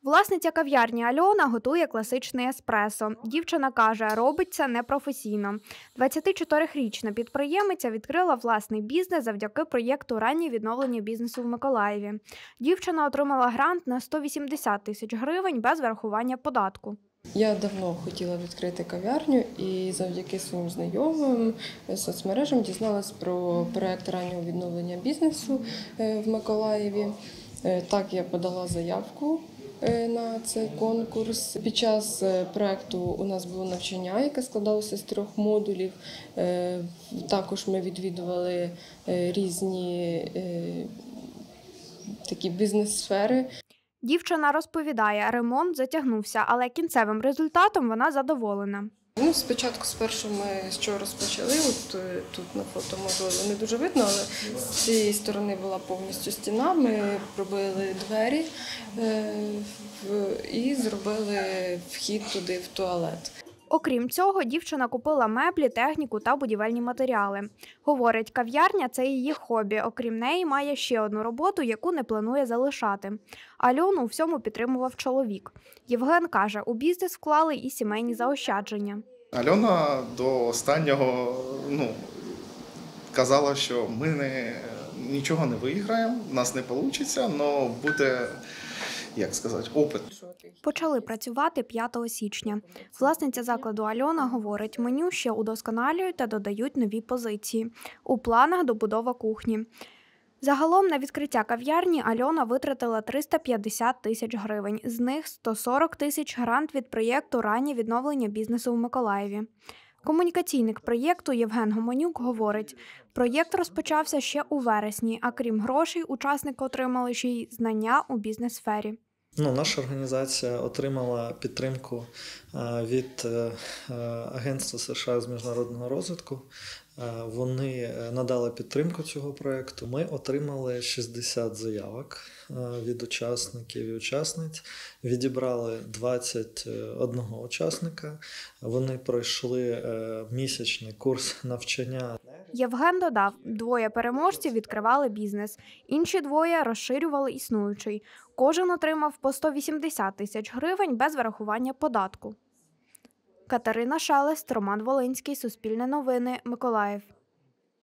Власниця кав'ярні Альона готує класичний еспресо. Дівчина каже, робить це непрофесійно. 24-річна підприємиця відкрила власний бізнес завдяки проєкту «Раннє відновлення бізнесу» в Миколаєві. Дівчина отримала грант на 180 тисяч гривень без врахування податку. Я давно хотіла відкрити кав'ярню і завдяки своїм знайомим соцмережам дізналась про проєкт раннього відновлення бізнесу в Миколаєві. Так, я подала заявку на цей конкурс. Під час проєкту у нас було навчання, яке складалося з 3 модулів. Також ми відвідували різні такі бізнес-сфери. Дівчина розповідає, ремонт затягнувся, але кінцевим результатом вона задоволена. Спочатку спершу ми з чого розпочали, тут на фото можливо не дуже видно, але з цієї сторони була повністю стіна, ми пробили двері і зробили вхід туди в туалет. Окрім цього, дівчина купила меблі, техніку та будівельні матеріали. Говорить, кав'ярня – це її хобі. Окрім неї, має ще одну роботу, яку не планує залишати. Альону у всьому підтримував чоловік. Євген каже, у бізнес вклали і сімейні заощадження. Альона до останнього казала, що ми нічого не виграємо, у нас не вийде, але буде, опит. Почали працювати 5 січня. Власниця закладу Альона говорить, меню ще удосконалюють та додають нові позиції. У планах добудова кухні. Загалом на відкриття кав'ярні Альона витратила 350 тисяч гривень. З них 140 тисяч – грант від проєкту «Раннє відновлення бізнесу» в Миколаєві. Комунікаційник проєкту Євген Гомонюк говорить, проєкт розпочався ще у вересні, а крім грошей, учасники отримали ще й знання у бізнес-сфері. Наша організація отримала підтримку від Агентства США з міжнародного розвитку. Вони надали підтримку цього проєкту. Ми отримали 60 заявок від учасників і учасниць. Відібрали 21 учасника. Вони пройшли місячний курс навчання. Євген додав, 2 переможців відкривали бізнес, інші 2 розширювали існуючий. Кожен отримав по 180 тисяч гривень без врахування податку. Катерина Шелест, Роман Волинський, Суспільне новини, Миколаїв.